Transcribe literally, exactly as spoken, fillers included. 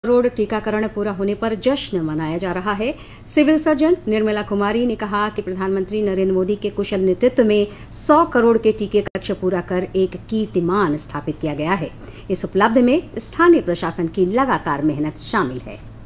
करोड़ टीकाकरण पूरा होने पर जश्न मनाया जा रहा है। सिविल सर्जन निर्मला कुमारी ने कहा कि प्रधानमंत्री नरेंद्र मोदी के कुशल नेतृत्व में सौ करोड़ के टीके का लक्ष्य पूरा कर एक कीर्तिमान स्थापित किया गया है। इस उपलब्धि में स्थानीय प्रशासन की लगातार मेहनत शामिल है।